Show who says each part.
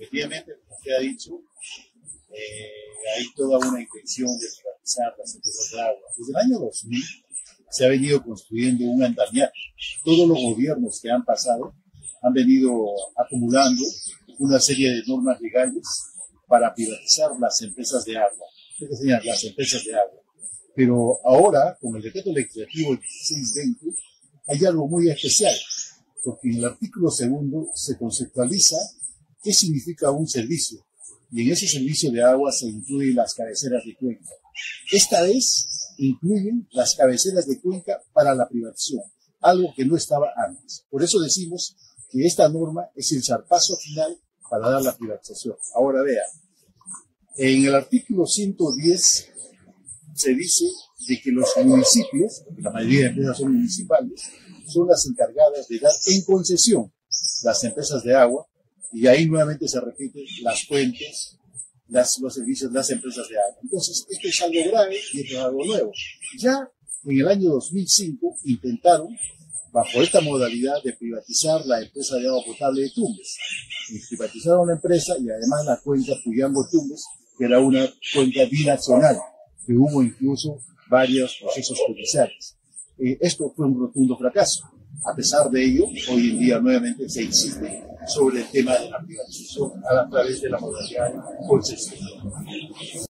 Speaker 1: Efectivamente, como usted ha dicho, hay toda una intención de privatizar las empresas de agua. Desde el año 2000 se ha venido construyendo un andamiaje. Todos los gobiernos que han pasado han venido acumulando una serie de normas legales para privatizar las empresas de agua. Las empresas de agua. Pero ahora, con el decreto legislativo 1620, hay algo muy especial, porque en el artículo 2 se conceptualiza qué significa un servicio, y en ese servicio de agua se incluyen las cabeceras de cuenca. Esta vez incluyen las cabeceras de cuenca para la privatización, algo que no estaba antes. Por eso decimos que esta norma es el zarpazo final para dar la privatización. Ahora vea, en el artículo 110 se dice de que los municipios, la mayoría de empresas son municipales, son las encargadas de dar en concesión las empresas de agua, y ahí nuevamente se repite las fuentes, los servicios de las empresas de agua. Entonces, esto es algo grave y esto es algo nuevo. Ya en el año 2005 intentaron, bajo esta modalidad, de privatizar la empresa de agua potable de Tumbes. Y privatizaron la empresa y además la cuenca Puyango-Tumbes, que era una cuenca binacional, que hubo incluso varios procesos judiciales. Esto fue un rotundo fracaso. A pesar de ello, hoy en día nuevamente se insiste sobre el tema de la privatización a través de la modalidad concesión.